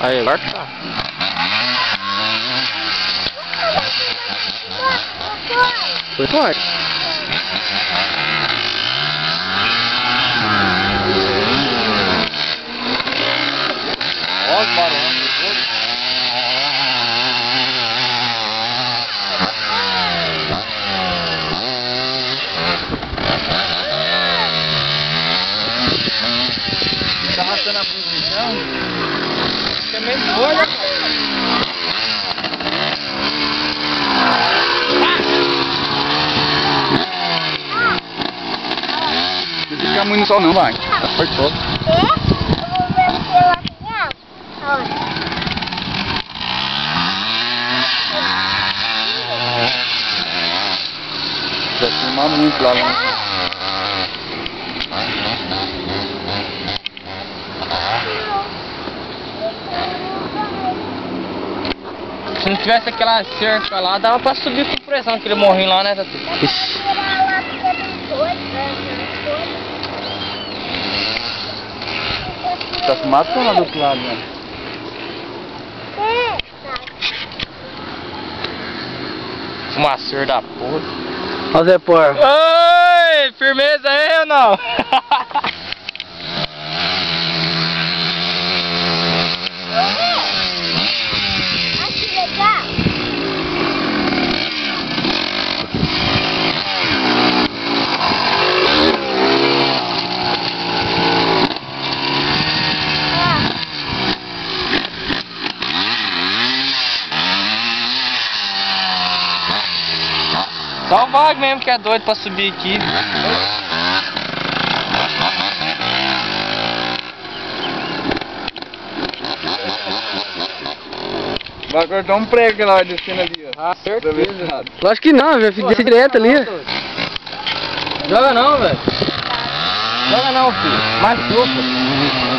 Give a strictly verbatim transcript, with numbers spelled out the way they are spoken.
Aí, agora tá. Foi forte. Olha os barulhos. Tá arrastando a posição. Fica meio doido. Não fica muito no sol não, vai. Tá forte todo. Já filmado muito lá, né? Se não tivesse aquela cerca lá, dava pra subir com pressão aquele morrinho lá, né, Tatu? Ixi. Tá se matando lá do outro lado, né? Fumaceiro da porra. Ó, Zé Porra. Oi, firmeza aí ou não? Só o Vag mesmo que é doido pra subir aqui. Vai cortar um prego que ela vai descendo ali, ó. Ah, certeza. Lógico que não, velho. Fica direto ali. Joga não, velho. Joga não, filho. Mais pouco.